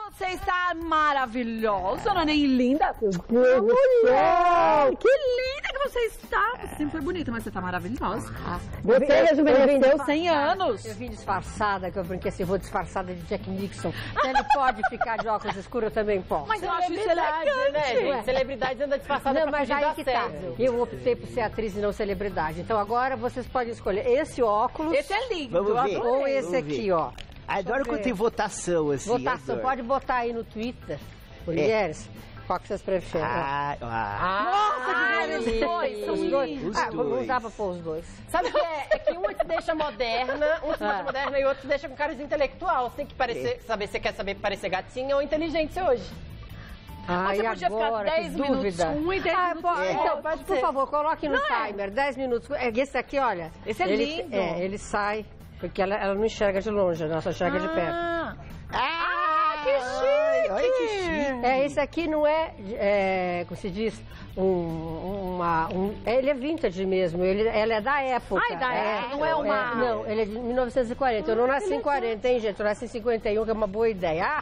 você está maravilhosa, não é nem linda? Mulher! Que linda que você está. Você sempre foi bonita, mas você está maravilhosa. Você rejuvenesceu 100 anos. Eu vim disfarçada, que eu brinquei assim, vou disfarçada de Jack Nixon. Se ele pode ficar de óculos escuros, eu também posso. Mas eu acho isso elegante, né, gente? Celebridade anda disfarçada Não, pra mas fugir aí da que tá. assédio. Eu optei por ser atriz e não celebridade. Então agora vocês podem escolher esse óculos Esse é lindo. Vamos ver. ou esse Vamos ver. aqui, ó. Adoro quando tem votação, assim. Votação, adoro. pode botar aí no Twitter, mulheres, qual que vocês preferem. Nossa, que dois, são Os dois. lindos. Não dá pra pôr os dois. Sabe o que é? É que um te deixa moderna, um te deixa moderna e outro te deixa com cara de intelectual. Você tem que saber se quer parecer gatinha ou inteligente hoje. Mas você podia ficar 10 minutos dúvida. um e 10 minutos Então, por favor, coloque no timer, 10 minutos. Esse aqui, olha. Esse é lindo. Ele sai, porque ela não enxerga de longe, ela só enxerga de perto. Que chique! Olha que chique. Esse aqui não como se diz, ele é vintage mesmo, ela é da época. Ai, da época, não é uma... Não, ele é de 1940, eu não nasci em 40, hein, gente, eu nasci em 51, que é uma boa ideia.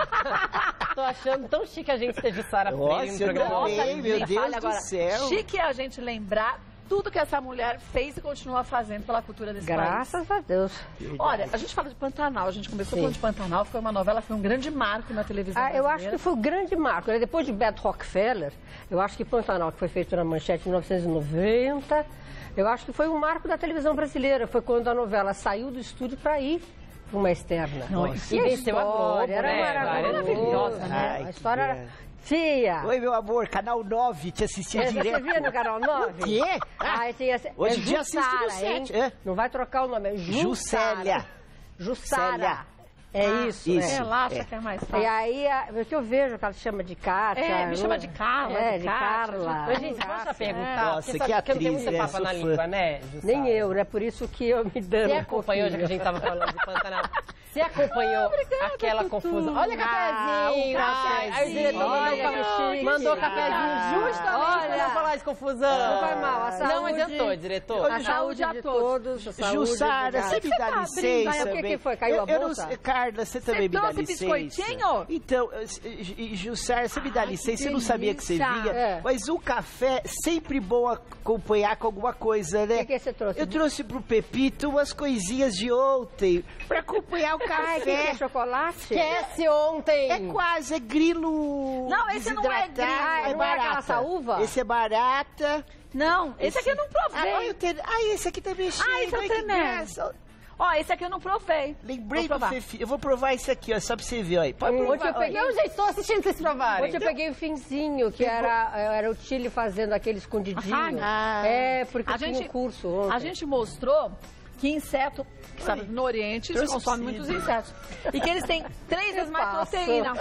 Tô achando tão chique a gente ter de Sarah Freire no Nossa, eu programa. também, meu Deus do agora, céu. chique é a gente lembrar tudo que essa mulher fez e continua fazendo pela cultura desse país. Graças a Deus. Olha, a gente fala de Pantanal, a gente começou falando de Pantanal, foi uma novela, foi um grande marco na televisão Eu brasileira. acho que foi o grande marco. Depois de Beto Rockefeller, eu acho que Pantanal, que foi feito na Manchete em 1990, eu acho que foi um marco da televisão brasileira. Foi quando a novela saiu do estúdio para ir para uma externa. Nossa. E venceu a Globo, Era né? maravilhosa, né? Ai, A história que era... Tia! Oi, meu amor, Canal 9, te assistia Você direto. via no Canal 9? O quê? Hoje em dia assisto no Jussara, hein? 7. Não vai trocar o nome, é Juscelia. Jussara. Célia. É isso. Relaxa que é mais E fácil. aí, o que eu vejo que ela chama de Kátia. Me chama de Carla. De Carla. Mas, gente, posso já perguntar? Nossa, Porque que sabe que não tem atriz, muita né? papa Sou na fã. língua, né, Jussara? Nem eu, né? Por isso que eu me dando Você um acompanhou, já que a gente tava falando de Pantanal, você acompanhou aquela confusão? Olha o cafezinho! Aí o diretor mandou o cafezinho justamente pra não falar de confusão. Não vai mal, a saúde... Não adiantou, diretor. A saúde de todos. A saúde, Jussara, você me dá licença? O que foi? Caiu a eu bolsa? não, Carla, você também me dá trouxe licença? biscoitinho? Então, Jussara, você me dá licença? Eu não sabia que você vinha, mas o café sempre bom acompanhar com alguma coisa, né? O que você trouxe? Eu trouxe pro Pepito umas coisinhas de ontem pra acompanhar o Ai, que é café. chocolate? Esquece ontem. É quase, é grilo. Não, esse não é grilo. desidratado, Não é aquela barata. saúva? Esse é barata. Não, esse aqui eu não provei. Olha o esse aqui tá mexendo. esse é o olha que tremendo. graça. Ó, esse aqui eu não provei. Lembrei Vou do provar. Fefi. Eu vou provar esse aqui, ó, só pra você ver, ó. Pode Ontem provar. eu peguei Não, gente, tô assistindo vocês provarem. Ontem eu peguei o finzinho, que era o Chile fazendo aquele escondidinho. Ah. Porque A tinha gente- um curso ontem. A gente mostrou que inseto, que sabe, no Oriente, se trouxe consome possível. muitos insetos. E que eles têm 3 vezes mais Passa. proteína.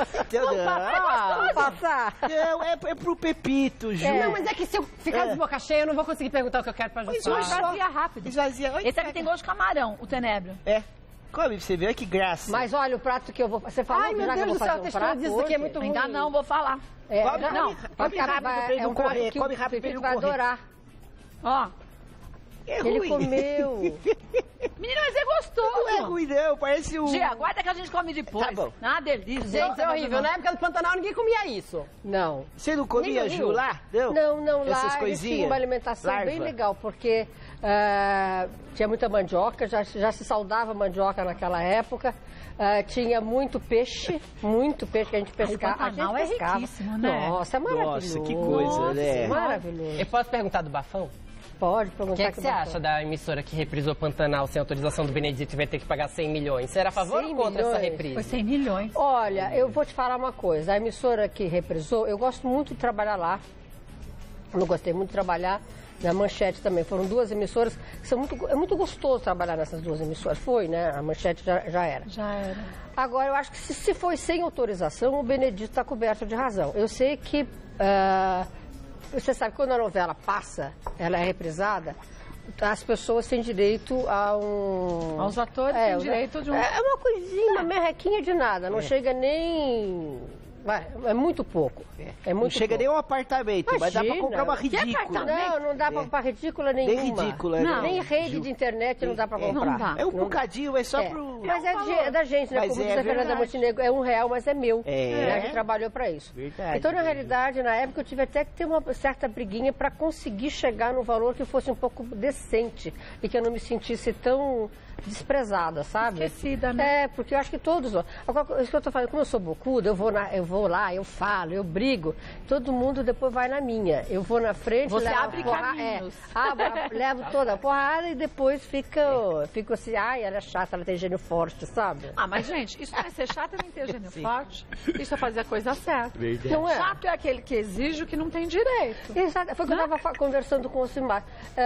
Vamos passar. Não, é pro Pepito, Ju. Não, mas é que se eu ficar de boca cheia, eu não vou conseguir perguntar o que eu quero pra Jussara. Esvazia rápido. Esvazia. Olha, Esse aqui tem gosto de camarão, o tenebro. É. Come pra você ver, olha que graça. Mas olha o prato que eu vou... Você falou Ai, meu já que eu Deus vou do céu, fazer a um textura prato disso aqui é hoje? muito Ainda não, vou falar. Come não, rápido Come pra ele é não um prato correr. que Come o rápido pra ele Pepito não vai correr. adorar. Ó, É Ele ruim. comeu. menino, mas é gostoso. Não é ruim, não. Parece um... Gia, aguarda que a gente come depois. Tá bom. Ah, delícia. Gente, é horrível. Na época do Pantanal, ninguém comia isso. Não. Você não comia, Nem Ju, viu? lá? Não? Não, lá Essas eles coisinhas? tinham uma alimentação bem Larva. legal, porque tinha muita mandioca, já se saudava mandioca naquela época, tinha muito peixe que a gente pescava. A gente Pantanal é pescava. riquíssimo, né? Nossa, é maravilhoso. Nossa, que coisa, né? Maravilhoso. Eu posso perguntar do Bafão? Pode O perguntar que é que você bacana. acha da emissora que reprisou Pantanal sem autorização do Benedito e vai ter que pagar 100 milhões? Você era a favor 100 ou contra essa milhões? reprise? Foi 100 milhões. Olha, eu vou te falar uma coisa. A emissora que reprisou, eu gosto muito de trabalhar lá. Eu gostei muito de trabalhar na Manchete também. Foram duas emissoras que são é muito gostoso trabalhar nessas duas emissoras. Foi, né? A Manchete já era. Já era. Agora, eu acho que se foi sem autorização, o Benedito está coberto de razão. Eu sei que, você sabe, quando a novela passa, ela é reprisada, as pessoas têm direito a um... Os atores têm direito de um... É uma coisinha, uma merrequinha de nada. Não chega nem É muito pouco. É muito não chega pouco. nem um apartamento, mas dá pra comprar uma ridícula. Não dá pra comprar ridícula nenhuma. Nem ridícula, não. Nem rede de internet não dá pra comprar. Não dá. É um bocadinho, é só pro... Mas é da gente, né? Mas Como diz a Fernanda Montenegro, é R$1, mas é meu. A gente trabalhou pra isso. Verdade. Então, na realidade, na época, eu tive até que ter uma certa briguinha pra conseguir chegar no valor que fosse um pouco decente e que eu não me sentisse tão desprezada, sabe? Esquecida, né? Porque eu acho que todos... Agora, isso que eu tô falando, como eu sou bocuda, eu vou lá, eu falo, eu brigo, todo mundo depois vai na minha. Eu vou na frente, você levo abre caminhos. levo toda a porrada e depois fico assim, ela é chata, ela tem gênio forte, sabe? Mas gente, isso não é ser chato nem ter gênio forte. Isso é fazer a coisa certa. Verdade. Não é? Chato é aquele que exige o que não tem direito. Exato. Foi o que eu estava conversando com o Simar.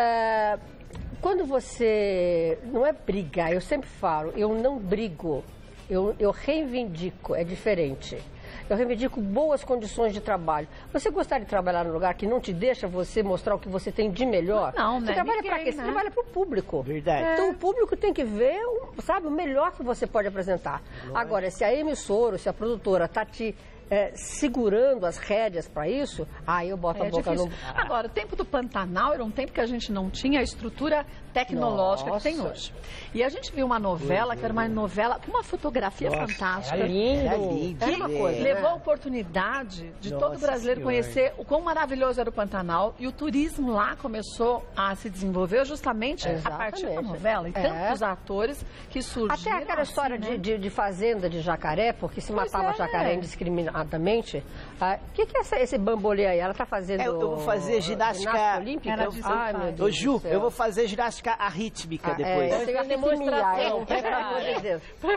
Quando você... Não é brigar, eu sempre falo, eu não brigo, eu reivindico, é diferente. Eu reivindico boas condições de trabalho. Você gostaria de trabalhar num lugar que não te deixa você mostrar o que você tem de melhor? Não, você né? trabalha Ninguém, para quê? Você né? trabalha para o público. Verdade. Então o público tem que ver, sabe, o melhor que você pode apresentar. Agora, se a emissora, se a produtora está te segurando as rédeas para isso, eu boto a boca difícil. no... Agora, o tempo do Pantanal era um tempo que a gente não tinha a estrutura tecnológica que tem hoje. E a gente viu uma novela, que era uma novela com uma fotografia fantástica. Era lindo. Era uma coisa. Levou a oportunidade de todo brasileiro conhecer o quão maravilhoso era o Pantanal, e o turismo lá começou a se desenvolver justamente a partir da novela. E tantos atores que surgiram. Até aquela história de fazenda de jacaré, porque se matava jacaré indiscriminadamente. O que é esse bambolê aí? Ela está fazendo... eu vou fazer ginástica olímpica? Meu Deus. Ô, Ju, eu vou fazer ginástica arrítmica depois. Eu tenho a demonstração. Pelo amor de Deus.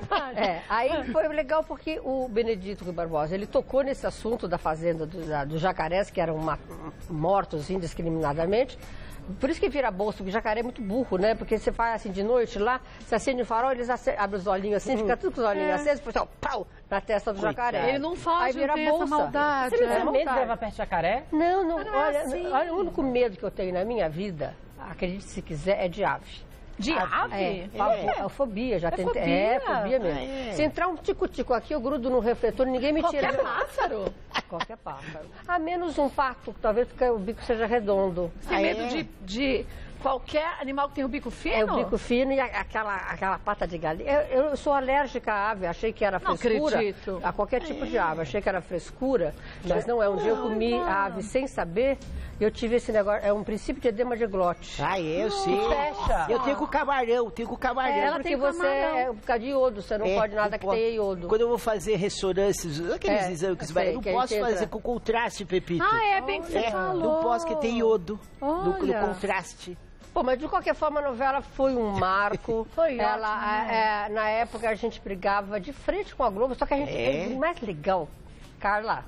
Aí foi legal porque o Benedito Rui Barbosa, ele tocou nesse assunto da fazenda dos jacarés, que eram mortos indiscriminadamente. Por isso que vira bolso, porque jacaré é muito burro, né? Porque você faz assim de noite lá, você acende o farol, eles abrem os olhinhos assim, fica tudo com os olhinhos acesos, depois pau, na testa do jacaré. Ele não foge, aí vira não tem bolsa. essa maldade. Você não tem medo de levar perto de jacaré? Não, assim. olha, o único medo que eu tenho na minha vida, acredite se quiser, é de ave. De ave? A fobia, já tentei. Fobia? Fobia mesmo. Se entrar um tico-tico aqui, eu grudo no refletor, ninguém me tira. Qualquer pássaro? Qualquer pássaro. A menos um pato, talvez porque o bico seja redondo. Você tem medo de qualquer animal que tem o bico fino? É o bico fino e aquela pata de galinha. Eu sou alérgica à ave, achei que era frescura. Não acredito. A qualquer tipo de ave, achei que era frescura, mas não é. Um dia eu comi a ave sem saber, eu tive esse negócio, é um princípio de edema de glote. Eu sei. Fecha. Eu tenho com camarão, Ela porque tem você camarão. por causa de iodo, você não pode nada que tenha iodo. Quando eu vou fazer ressonâncias, aqueles exames que eu não posso fazer com contraste, Pepito. Bem que você falou. Não posso, porque tem iodo no contraste. Pô, mas de qualquer forma a novela foi um marco. Foi ela, na época a gente brigava de frente com a Globo, só que a gente o mais legal, Carla.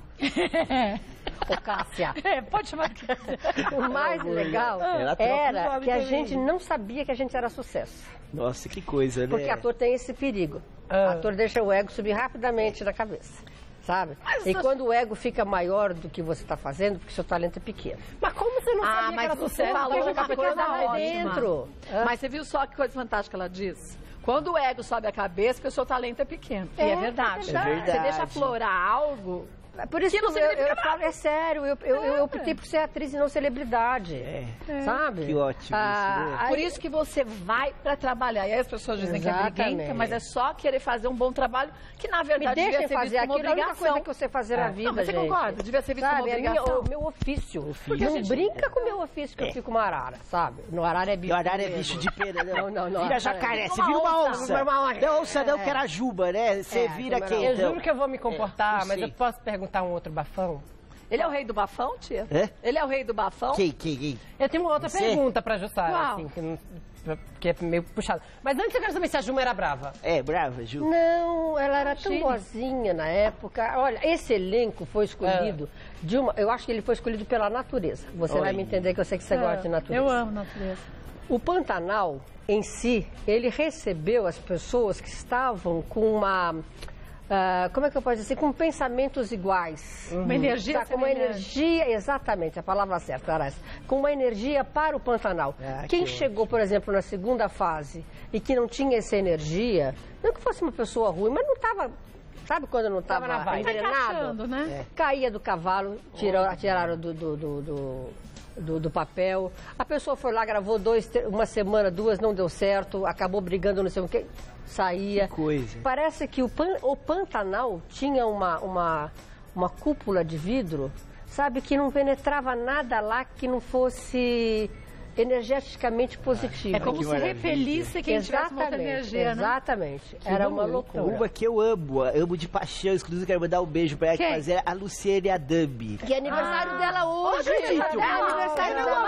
Ô, Cássia. Pode chamar de Cássia. O mais legal era que a gente não sabia que a gente era sucesso. Nossa, que coisa, né? Porque ator tem esse perigo. Ator deixa o ego subir rapidamente na cabeça. Sabe? E quando o ego fica maior do que você está fazendo, porque seu talento é pequeno. Mas como você não sabia que era você sucesso? falou uma coisa dentro. Mas você viu só que coisa fantástica ela disse? Quando o ego sobe a cabeça, porque o seu talento é pequeno. E é verdade. Você deixa aflorar algo... Por isso que eu falo, é sério, eu optei por ser atriz e não celebridade. Sabe? Que ótimo isso, né? Por isso que você vai para trabalhar. E aí as pessoas dizem que é briguenta, mas é só querer fazer um bom trabalho, que na verdade Me devia ser fazer visto como aquilo, a única obrigação. coisa que você fazer na vida, Não, mas você gente. concorda? Devia ser visto como obrigação. O meu ofício. Não brinca com o meu ofício que eu fico uma arara, sabe? No arara é bicho. No arara é bicho de pena, não. Não. Vira jacaré, você vira uma onça. Não, onça não, que era juba, né? Você vira quem, Eu então? juro que eu vou me comportar, mas eu posso perguntar um outro bafão? Ele é o rei do bafão, tia? Ele é o rei do bafão? Quem? Eu tenho uma outra pergunta pra Jussara, Qual? assim, que é meio puxado. Mas antes eu quero saber se a Juma era brava. Brava, Ju? Não, ela era tão boazinha na época. Olha, esse elenco foi escolhido eu acho que ele foi escolhido pela natureza. Você vai me entender que eu sei que você gosta de natureza. Eu amo natureza. O Pantanal, em si, ele recebeu as pessoas que estavam com uma... como é que eu posso dizer? Com pensamentos iguais. Uma energia Com uma energia, exatamente, a palavra certa era essa. Com uma energia para o Pantanal. Quem chegou, por exemplo, na segunda fase e que não tinha essa energia, não que fosse uma pessoa ruim, mas não estava sabe quando não estava engrenado? Né? Caía do cavalo, tiraram do papel. A pessoa foi lá, gravou uma semana, 2, não deu certo, acabou brigando, não sei o que, saía. Que coisa. Parece que o Pantanal tinha uma cúpula de vidro, sabe, que não penetrava nada lá que não fosse energeticamente positivo. É como se repelisse quem tivesse muita energia, né? Exatamente. Era uma loucura. Uma que eu amo de paixão, inclusive quero mandar um beijo pra ela, que fazer a Luciene Adambi. Que é aniversário dela hoje. É aniversário dela.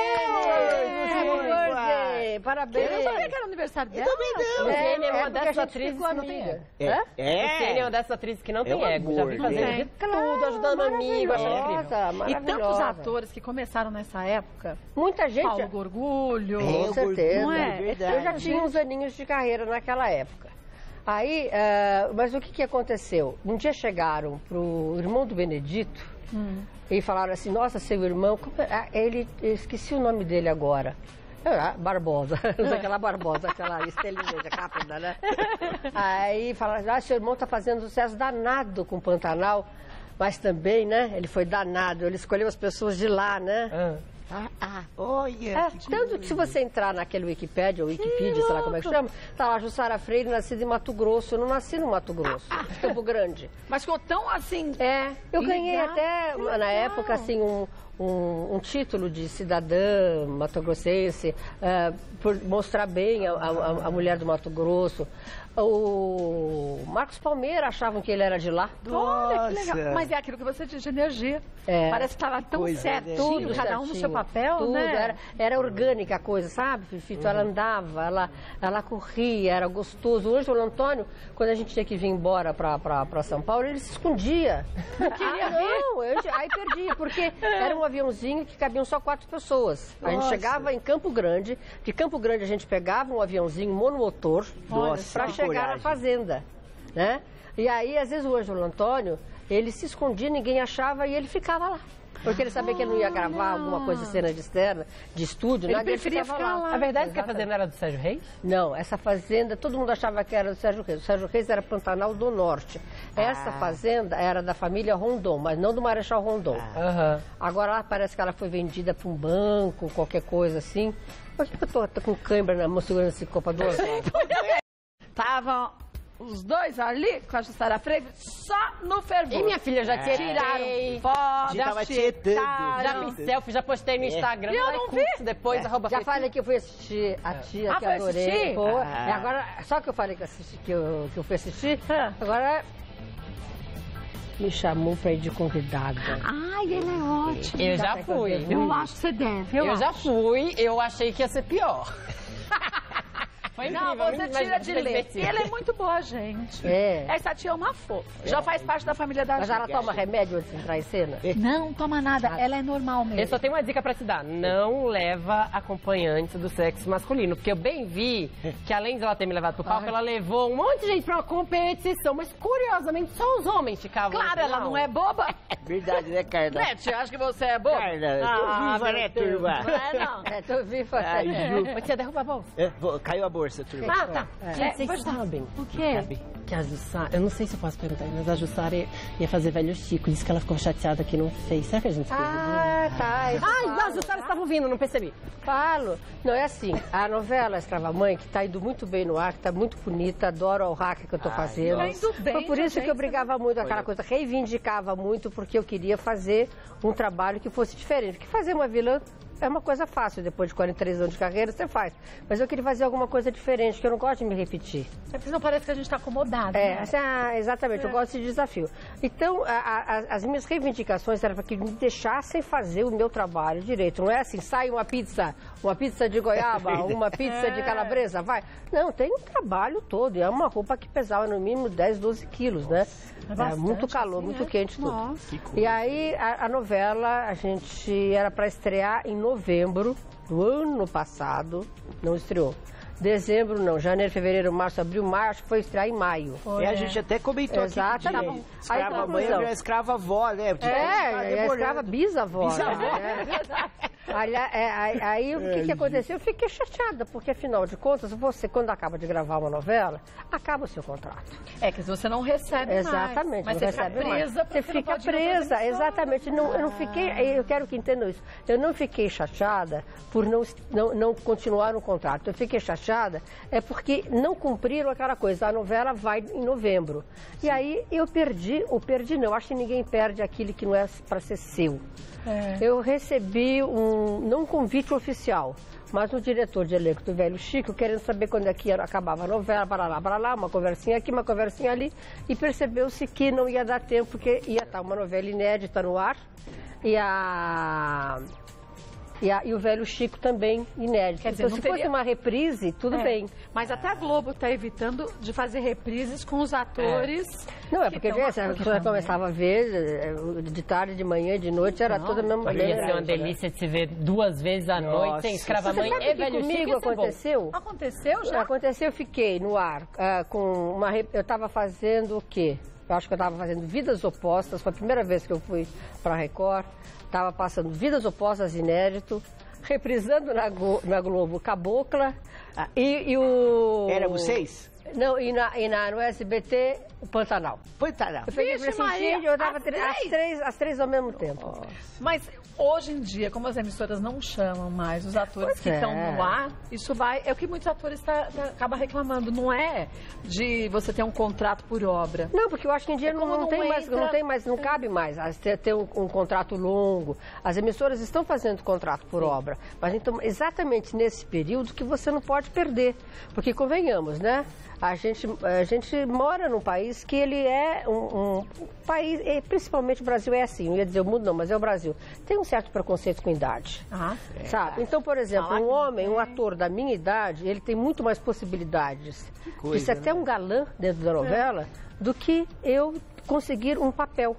Parabéns! Parabéns! Eu não sabia que era aniversário dela. Eu também não. Luciene é uma dessas atrizes que não tem ego. Luciene é uma dessas atrizes que não tem ego. Já vi fazer tudo, ajudando amigo, achando incrível. E tantos atores que começaram nessa época. Muita gente. Paulo Gorgulho. Com certeza. Não é? Verdade. Eu já tinha uns aninhos de carreira naquela época. Aí, mas o que aconteceu? Um dia chegaram pro irmão do Benedito e falaram assim, nossa, seu irmão, eu esqueci o nome dele agora. Barbosa, aquela Barbosa, aquela estelinha rápida, né? Aí falaram, seu irmão tá fazendo sucesso danado com o Pantanal, mas também, né, ele foi danado, ele escolheu as pessoas de lá, né? Olha! Tanto que se você entrar naquele Wikipédia, ou Wikipedia, sei lá como é que chama, tá lá, Jussara Freire, nascida em Mato Grosso. Eu não nasci no Mato Grosso, Campo Grande. Mas ficou tão assim... Eu ganhei até, na época, assim, um título de cidadã matogrossense, por mostrar bem a mulher do Mato Grosso. O Marcos Palmeira achavam que ele era de lá. Olha, que legal. Mas é aquilo que você diz de energia. Parece que estava tão certinho, cada um no seu papel, tudo, né? Era orgânica a coisa, sabe, Fifito? Ela andava, ela corria, era gostoso. Hoje, o Antônio, quando a gente tinha que vir embora para São Paulo, ele se escondia. Não queria ver. Aí perdia, porque era um aviãozinho que cabiam só 4 pessoas. A gente chegava em Campo Grande, de Campo Grande a gente pegava um aviãozinho monomotor para chegar na fazenda, né? E aí, às vezes, o Ângelo Antônio, ele se escondia, ninguém achava e ele ficava lá. Porque ele sabia que ele não ia gravar alguma coisa de cena de externa, de estúdio, ele preferia ficar lá. A verdade é que a fazenda era do Sérgio Reis? Não, essa fazenda, todo mundo achava que era do Sérgio Reis. O Sérgio Reis era Pantanal do Norte. Essa fazenda era da família Rondon, mas não do Marechal Rondon. Agora, parece que ela foi vendida para um banco, qualquer coisa assim. Por que eu tô com câimbra na mão segurando esse copo do outro? Estavam os dois ali com a Jussara Freire só no fervor. E minha filha já tinha tiraram foto, tava tietando. Já fiz selfie, já postei no Instagram. Eu não vi. Depois, já falei que eu fui assistir a tia que eu adorei. E agora, só que eu falei que eu fui assistir, agora me chamou pra ir de convidada. Ai, ele é ótimo. Eu já fui. Eu acho que você deve. Eu já fui, eu achei que ia ser pior. Não, você tira de leite. E ele é muito boa, gente. Essa tia é uma fofa. Já faz parte da família da gente. Mas ela toma remédio antes de entrar em cena? Não toma nada. Ela é normal mesmo. Eu só tenho uma dica pra te dar. Não leva acompanhante do sexo masculino. Porque eu bem vi que, além de ela ter me levado pro palco, ela levou um monte de gente pra uma competição. Mas, curiosamente, só os homens ficavam. Claro, ela não é boba. Verdade, né, Carla? Né, tia? Acha que você é boba? Carla, tô viva, né, turma? Não é, não. Tô viva. Você derruba a bolsa? Caiu a bolsa, turma. Tá. Vocês sabem. O quê? Que a Jussara, eu não sei se eu posso perguntar, mas a Jussara ia fazer Velho Chico. Disse que ela ficou chateada que não fez. Será que a gente fez? Tá. Ai, a Jussara estava ouvindo, não percebi. Falo. Não, é assim, a novela Escrava Mãe, que tá indo muito bem no ar, que tá muito bonita, adoro o hack que eu tô fazendo. Tá indo bem. Foi por isso que eu brigava muito, aquela coisa, reivindicava muito, porque eu queria fazer um trabalho que fosse diferente. Porque fazer uma vilã é uma coisa fácil, depois de 43 anos de carreira, você faz. Mas eu queria fazer alguma coisa diferente, que eu não gosto de me repetir. É porque não parece que a gente está acomodado. Né? Exatamente, eu gosto desse desafio. Então, as minhas reivindicações eram para que me deixassem fazer o meu trabalho direito. Não é assim, sai uma pizza de goiaba, uma pizza de calabresa, vai. Não, tem um trabalho todo. E é uma roupa que pesava no mínimo 10, 12 quilos, né? Muito calor, assim, muito quente, tudo. E aí, a novela, a gente era para estrear em novembro do ano passado, não estreou. Dezembro não, janeiro, fevereiro, março, abril, maio, acho que foi estrear em maio. A gente até comentou aqui. Exatamente. Escrava mãe é escrava avó, né? É escrava bisavó. Bisavó. Né? Aí o que aconteceu? Eu fiquei chateada, porque afinal de contas, você, quando acaba de gravar uma novela, acaba o seu contrato. É que você não recebe exatamente, mais. Mas não você recebe fica presa. Você fica presa, exatamente. Eu não fiquei, eu quero que entendam isso. Eu não fiquei chateada por não continuar no contrato. Eu fiquei chateada porque não cumpriram aquela coisa. A novela vai em novembro. Sim. E aí eu perdi não. Acho que ninguém perde aquilo que não é para ser seu. Eu recebi não um convite oficial, mas um diretor de elenco do Velho Chico querendo saber quando é que acabava a novela, para lá, uma conversinha aqui, uma conversinha ali, e percebeu-se que não ia dar tempo, porque ia estar uma novela inédita no ar, e o Velho Chico também inédito. Quer dizer, então, se fosse uma reprise, tudo bem. Mas até a Globo está evitando de fazer reprises com os atores. Não, porque a pessoa começava a ver de tarde, de manhã, de noite, era toda a mesma maneira. Ia ser uma delícia de se ver 2 vezes à noite, sem Escrava Mãe e Velho Chico. Comigo aconteceu? Aconteceu já? Aconteceu, eu fiquei no ar com uma... Eu estava fazendo o quê? Eu acho que eu estava fazendo Vidas Opostas, foi a primeira vez que eu fui para a Record. Estava passando Vidas Opostas inédito, reprisando na Globo Cabocla e o... Era vocês? Não, no SBT, o Pantanal. Pantanal. Eu peguei e eu dava as três ao mesmo tempo. Mas hoje em dia, como as emissoras não chamam mais os atores que estão no ar, isso é o que muitos atores acabam reclamando, não é de você ter um contrato por obra. Não, porque eu acho que em dia não cabe mais ter um contrato longo. As emissoras estão fazendo contrato por obra, mas então exatamente nesse período que você não pode perder, porque convenhamos, né? A gente mora num país que ele é um país, principalmente o Brasil é assim, não ia dizer o mundo não, mas é o Brasil. Tem um certo preconceito com idade, sabe? Então, por exemplo, um ator da minha idade, ele tem muito mais possibilidades de ser até um galã dentro da novela do que eu conseguir um papel.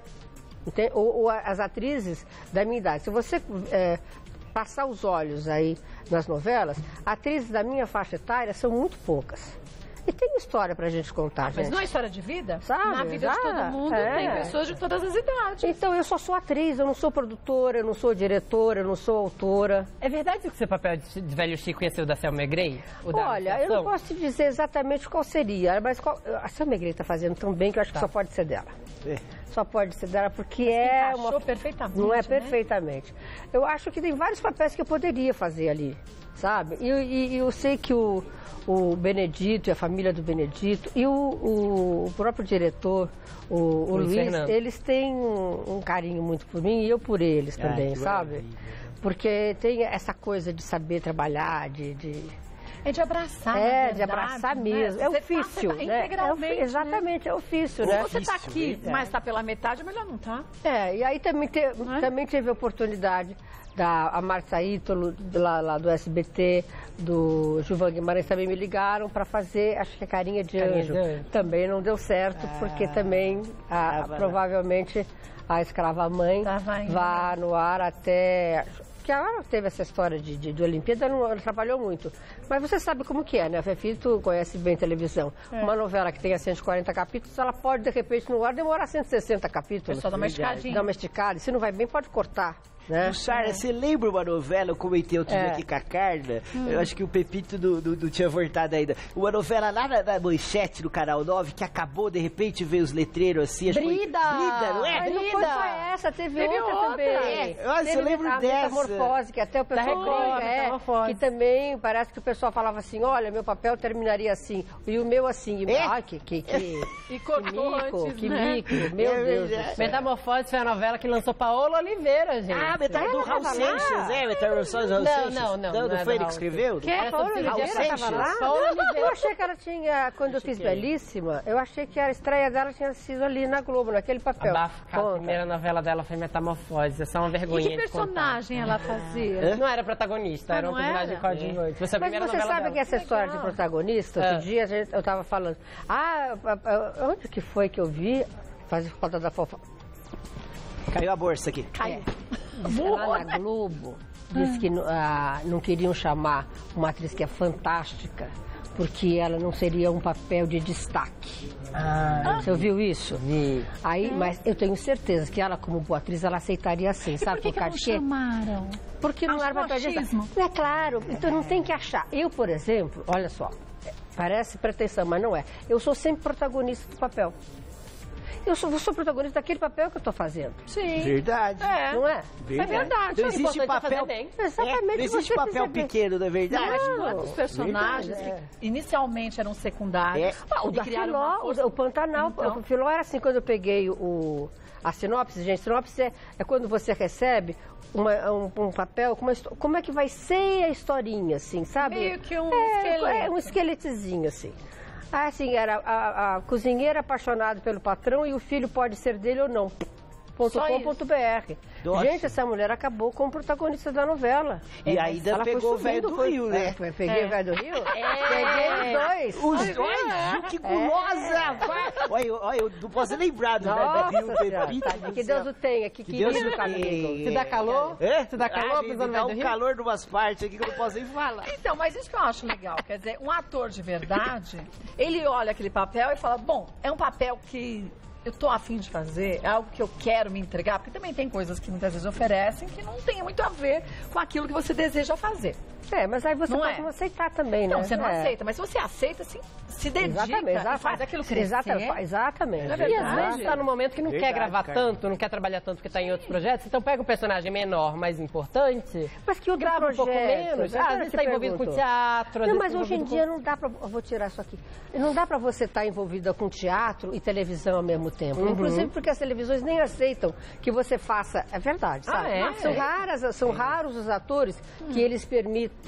Ou as atrizes da minha idade. Se você passar os olhos aí nas novelas, atrizes da minha faixa etária são muito poucas. E tem história pra gente contar, Mas não é história de vida? Sabe? Na vida de todo mundo tem pessoas de todas as idades. Então, eu só sou atriz, eu não sou produtora, eu não sou diretora, eu não sou autora. É verdade que o seu papel de Velho Chico ia ser o da Selma Egrey? Olha, eu não posso te dizer exatamente qual seria, mas a Selma Egrey tá fazendo tão bem que eu acho que só pode ser dela. Só pode ser dela porque perfeitamente. Não é perfeitamente. Eu acho que tem vários papéis que eu poderia fazer ali, sabe? E eu sei que o Benedito e a família do Benedito e o próprio diretor, o Luiz, eles têm um carinho muito por mim e eu por eles também, sabe? Maravilha. Porque tem essa coisa de saber trabalhar, É de abraçar, de abraçar mesmo. Né? É ofício, né? Integralmente, exatamente, é ofício, né? Você está aqui, mas está pela metade, melhor não tá. E aí também teve a oportunidade a Marta Ítalo, lá do SBT, do Gilvan Guimarães, também me ligaram para fazer, acho que a Carinha de Anjo. Também não deu certo, porque também, provavelmente, a Escrava Mãe vai no ar até... Porque agora teve essa história de Olimpíada, não trabalhou muito. Mas você sabe como que é, né? Fefi, tu conhece bem televisão. Uma novela que tenha 140 capítulos, ela pode, de repente, no ar, demorar 160 capítulos. Só dar uma esticadinha. Dar uma esticada. Se não vai bem, pode cortar. Né? Sara, você lembra uma novela, eu comentei outro dia aqui com a Carla, eu acho que o Pepito não tinha voltado ainda, uma novela lá na Manchete, no Canal 9, que acabou, de repente, veio os letreiros assim, Brida, não é? Mas não foi só essa, teve outra também. Nossa, eu lembro dessa. Metamorfose, que até o pessoal que também, parece que o pessoal falava assim, olha, meu papel terminaria assim, e o meu assim, que mico, meu Deus. Metamorfose foi a novela que lançou Paola Oliveira, gente. Do Raul Seixas, Metamorfose do Raul Seixas? Não foi ele que escreveu? Paola Oliveira estava lá? Eu achei que ela tinha, quando eu fiz Belíssima, eu achei que a estreia dela tinha sido ali na Globo, naquele papel. A primeira novela dela foi Metamorfose, essa é uma vergonha. E que personagem ela fazia? Não era protagonista, era um personagem coadjuvante. Mas você sabe que essa história de protagonista, outro dia eu estava falando, onde que foi que eu vi fazer falta da fofa? Caiu a bolsa aqui. Caiu. Lá na Globo, disse que não queriam chamar uma atriz que é fantástica, porque ela não seria um papel de destaque. Você ouviu isso? Aí, mas eu tenho certeza que ela, como boa atriz, ela aceitaria assim, sabe? Por que não chamaram? Porque não era papel de destaque. É claro, então não tem que achar. Eu, por exemplo, olha só, parece pretensão, mas não é. Eu sou sempre protagonista do papel. Eu sou protagonista daquele papel que eu estou fazendo. Sim. Verdade. Não é? Verdade. É verdade. Não existe papel... Exatamente. Não existe papel pequeno, não é verdade? Quantos personagens que inicialmente eram secundários. O da Filó, o Pantanal. Então. O Filó era assim, quando eu peguei a sinopse, gente, sinopse é quando você recebe um papel, como é que vai ser a historinha, assim, sabe? Meio que um esqueleto. É um esqueletozinho, assim. Assim, era a cozinheira apaixonada pelo patrão e o filho pode ser dele ou não. .com.br. Gente, essa mulher acabou como protagonista da novela. E ainda pegou o velho do Rio, né? Peguei o velho do Rio? Peguei os dois. Os dois? Que gulosa! Olha, eu não posso lembrar do velho do Rio, Pepito. Que Deus o tenha, que querido caminho. Te dá calor? Te dá calor pisando no velho do Rio? Calor em umas partes aqui que eu não posso nem falar. Então, mas isso que eu acho legal. Quer dizer, um ator de verdade, ele olha aquele papel e fala, bom, é um papel que eu tô afim de fazer, é algo que eu quero me entregar, porque também tem coisas que muitas vezes oferecem que não tem muito a ver com aquilo que você deseja fazer. Mas aí você pode não aceitar também, né? Não, você não aceita, mas se você aceita, assim, se dedica e faz aquilo crescer. Exatamente. E às vezes está num momento que não quer gravar tanto, não quer trabalhar tanto porque está em outros projetos, então pega um personagem menor, mais importante, mas que grava um pouco menos, às vezes está envolvido com teatro. Não, mas hoje em dia não dá pra... Eu vou tirar isso aqui. Não dá pra você estar envolvida com teatro e televisão ao mesmo tempo. Inclusive porque as televisões nem aceitam que você faça... É verdade, sabe? São raros os atores que eles permitem,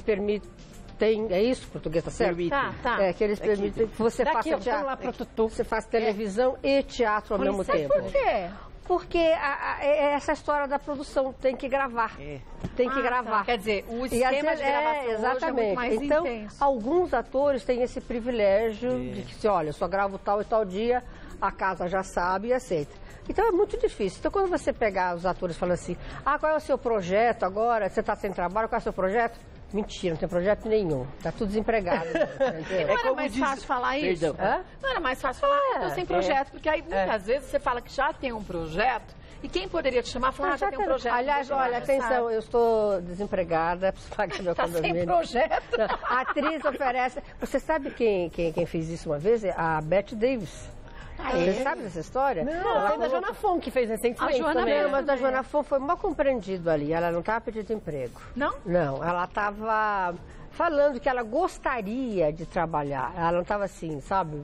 é isso, português, tá certo? Tá. Que eles permitem que você faça teatro. Você faz televisão e teatro ao mesmo tempo. Por quê? Porque essa história da produção tem que gravar. Tem que gravar. Tá. Quer dizer, o esquema de gravação exatamente. Hoje é muito mais então, intenso. Alguns atores têm esse privilégio de que, olha, eu só gravo tal e tal dia, a casa já sabe e aceita. Então é muito difícil. Então quando você pegar os atores e falar assim, qual é o seu projeto agora? Você está sem trabalho, qual é o seu projeto? Mentira, não tem projeto nenhum. Está tudo desempregado. Não era mais fácil falar isso? Não era mais fácil falar, eu estou sem projeto, porque aí muitas vezes você fala que já tem um projeto e quem poderia te chamar falar, já tem um projeto. Aliás, olha, atenção, eu estou desempregada, preciso pagar meu condomínio. Sem projeto? A atriz oferece... Você sabe quem fez isso uma vez? A Bette Davis. Você sabe dessa história? Não, foi da Joana Fon que fez recentemente. Mas a Joana Fon foi mal compreendido ali. Ela não estava pedindo emprego. Não? Não, ela estava falando que ela gostaria de trabalhar. Ela não estava assim, sabe?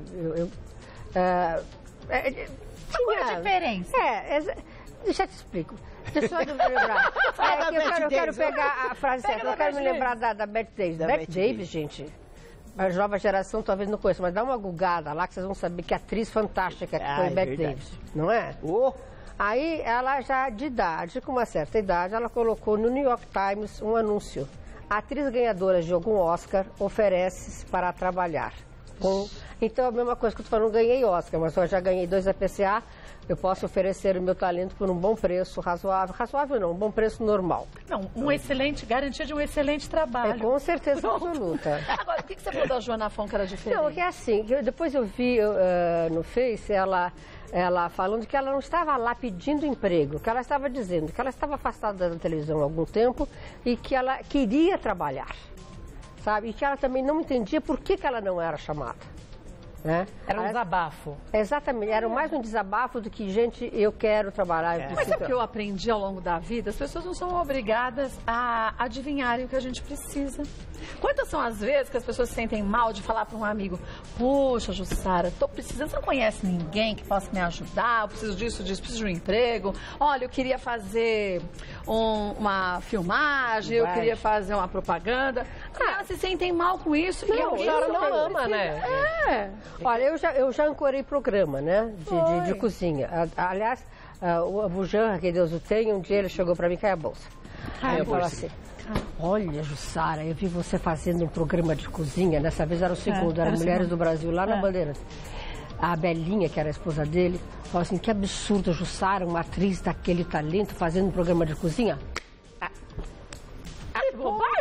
Qual a diferença? Deixa eu te explico. Deixa eu lembrar. Eu quero pegar a frase certa. Eu quero me lembrar da Bette Davis. Bette Davis, gente... A nova geração talvez não conheça, mas dá uma gugada lá que vocês vão saber que atriz fantástica que foi Bette Davis, não é? Aí ela já de idade, com uma certa idade, ela colocou no New York Times um anúncio. A atriz ganhadora de algum Oscar oferece para trabalhar. Então a mesma coisa que eu estou falando, ganhei Oscar, mas eu já ganhei 2 APCA, eu posso oferecer o meu talento por um bom preço razoável. Razoável não, um bom preço normal. Não, garantia de um excelente trabalho. Com certeza absoluta. Agora, o que você falou da Joana Fon que era diferente? Não, que é assim, depois eu vi no Face ela falando que ela não estava lá pedindo emprego, que ela estava dizendo que ela estava afastada da televisão há algum tempo e que ela queria trabalhar, sabe? E que ela também não entendia por que ela não era chamada. Era um desabafo. Exatamente, era mais um desabafo do que, gente, eu quero trabalhar. Mas é o que eu aprendi ao longo da vida, as pessoas não são obrigadas a adivinharem o que a gente precisa. Quantas são as vezes que as pessoas se sentem mal de falar para um amigo, poxa, Jussara, tô precisando, você não conhece ninguém que possa me ajudar, eu preciso disso, preciso de um emprego, olha, eu queria fazer uma filmagem, eu queria fazer uma propaganda. Elas se sentem mal com isso. Não, a senhora não ama, né? Olha, eu já ancorei programa, né, de cozinha. Aliás, o Bujan, que Deus o tenha, um dia ele chegou para mim, cai a bolsa. Aí eu falo assim, olha, Jussara, eu vi você fazendo um programa de cozinha, dessa vez era o segundo, era Mulheres do Brasil, lá na Bandeirantes. A Belinha, que era a esposa dele, falou assim, que absurdo, Jussara, uma atriz daquele talento fazendo um programa de cozinha. Que bobagem!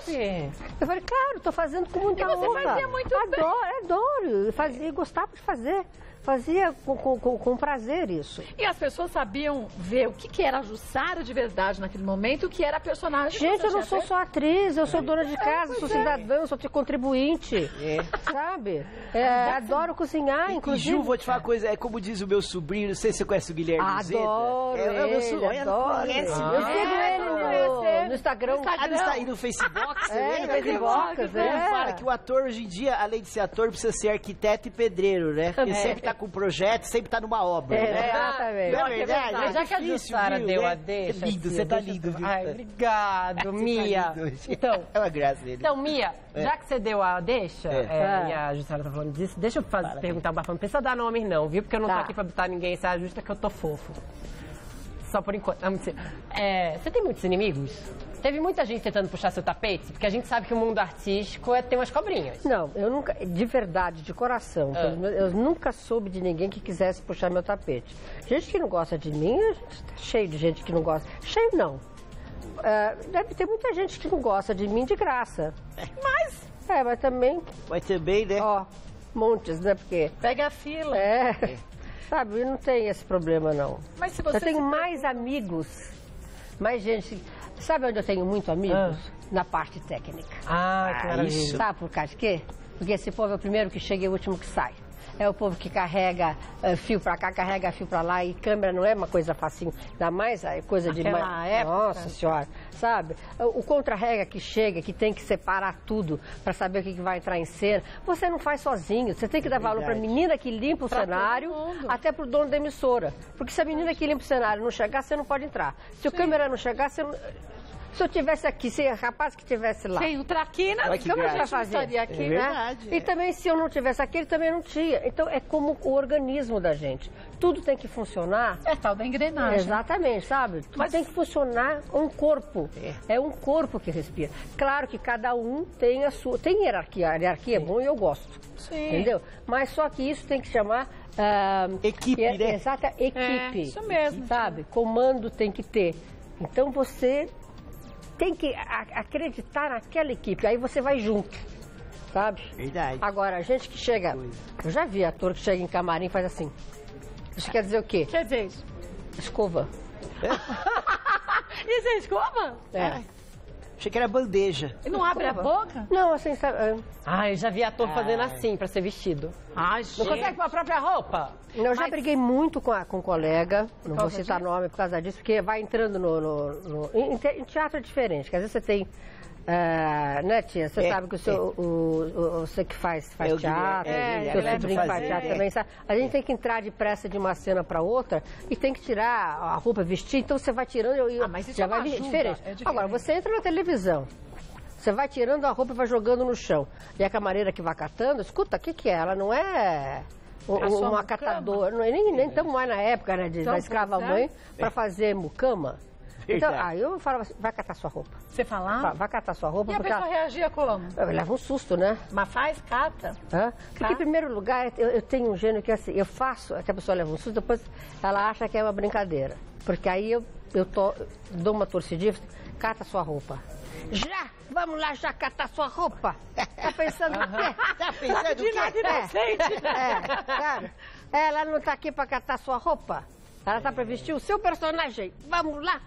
Eu falei, claro, tô fazendo com muita honra. E você fazia muito bem. Adoro. Eu fazia, gostava de fazer. Fazia com prazer isso. E as pessoas sabiam ver o que era a Jussara de verdade naquele momento e o que era a personagem. Gente, eu não sou só atriz, eu sou dona de casa, sou cidadã, sou contribuinte. Sabe? Adoro cozinhar, inclusive. E Ju, vou te falar uma coisa, é como diz o meu sobrinho, não sei se você conhece o Guilherme Zeda. Adoro ele, meu sobrinho, adoro ele. Eu sigo ele no Instagram. E no Facebook, você no Facebook, Ele fala que o ator, hoje em dia, além de ser ator, precisa ser arquiteto e pedreiro, né? Porque sempre tá com um projeto, sempre tá numa obra, né? Exatamente. Não é verdade? Já que a Jussara deu a deixa. É lindo, você tá lindo, viu? Ai, obrigado, Mia. Então, é uma graça ele. Então, Mia, já que você deu a deixa, e a Jussara tá falando disso, deixa eu perguntar uma coisa. Não precisa dar nomes, não, viu? Porque eu não tô aqui pra botar ninguém, se ajusta que eu tô fofo. Só por enquanto. Você tem muitos inimigos? Teve muita gente tentando puxar seu tapete? Porque a gente sabe que o mundo artístico tem umas cobrinhas. Não, eu nunca, de verdade, de coração, eu nunca soube de ninguém que quisesse puxar meu tapete. Gente que não gosta de mim, a gente tá cheio de gente que não gosta. Cheio não. Deve ter muita gente que não gosta de mim de graça. Mas também... Mas também, né? Ó, montes, né? Porque... Pega a fila. Sabe, não tem esse problema, não. Mas se você eu tenho mais amigos, mais gente... Sabe onde eu tenho muito amigos? Na parte técnica. Que maravilha. Sabe por causa de quê? Porque esse povo é o primeiro que chega e o último que sai. É o povo que carrega fio pra cá, carrega fio pra lá, e câmera não é uma coisa facinho. Ainda mais a coisa de... época. Nossa Senhora, sabe? O contra-rega que chega, que tem que separar tudo pra saber o que vai entrar em cena, você não faz sozinho. Você tem que dar valor pra menina que limpa o cenário, até pro dono da emissora. Porque se a menina que limpa o cenário não chegar, você não pode entrar. Se o câmera não chegar, você não... Se eu tivesse aqui, se o rapaz que estivesse lá... Sem o traquina, como a gente estaria aqui, é verdade, né? E também, se eu não tivesse aqui, ele também não tinha. Então, é como o organismo da gente. Tudo tem que funcionar... É tal da engrenagem. Exatamente, sabe? Tudo tem que funcionar um corpo. É um corpo que respira. Claro que cada um tem a sua... Tem hierarquia. A hierarquia é bom e eu gosto. Sim. Entendeu? Mas só que isso tem que chamar... equipe, né? Exata, equipe. Isso mesmo. Sabe? Comando tem que ter. Então, você... tem que acreditar naquela equipe, aí você vai junto, sabe? Verdade. Agora, a gente que chega... Eu já vi ator que chega em camarim e faz assim. Isso quer dizer o quê? Quer dizer isso? Escova. Isso é escova? Achei que era bandeja. E não abre a boca? Não, assim, sabe? Eu já vi ator fazendo assim pra ser vestido. Gente. Não consegue pôr a própria roupa? Eu já briguei muito com um colega, não vou citar nome por causa disso, porque vai entrando em teatro é diferente, que às vezes você tem... né, tia? Você sabe que você que faz teatro, seu sobrinho que faz teatro também, sabe? A gente tem que entrar depressa de uma cena para outra e tem que tirar a roupa, vestir, então você vai tirando mas isso já vai diferente. Agora, você entra na televisão, você vai tirando a roupa e vai jogando no chão. E a camareira que vai catando, escuta, o que é? Ela não é... uma catadora, nem estamos mais na época, né, da escrava-mãe para fazer mucama. Então, eu falava assim, vai catar sua roupa. Você falava? Vai catar sua roupa. E a pessoa reagia como? Leva um susto, né? Mas faz, cata. Porque, em primeiro lugar, eu tenho um gênio que assim, eu faço, que a pessoa leva um susto, depois ela acha que é uma brincadeira. Porque aí eu dou uma torcidinha, cata sua roupa. Já! Vamos lá já catar sua roupa. Tá pensando o quê? Tá pensando o quê? Cara, ela não tá aqui pra catar sua roupa. Ela tá pra vestir o seu personagem. Vamos lá.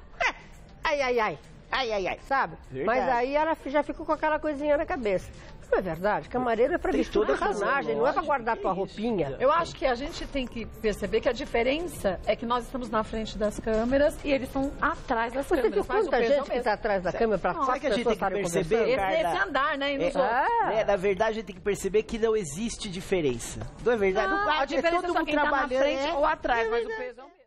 Ai, sabe? Verdade. Mas aí ela já ficou com aquela coisinha na cabeça. Não é verdade? Camareiro é pra vestir o personagem, não é pra guardar tua roupinha. Eu acho que a gente tem que perceber que a diferença é que nós estamos na frente das câmeras e eles estão atrás das câmeras. Você viu quanta gente que tá atrás da câmera pra Sabe que a gente tem que perceber, esse andar, né? E nos outros. Na verdade, a gente tem que perceber que não existe diferença. Não é verdade? A diferença é só quem tá na frente ou atrás, mas o peso é o mesmo.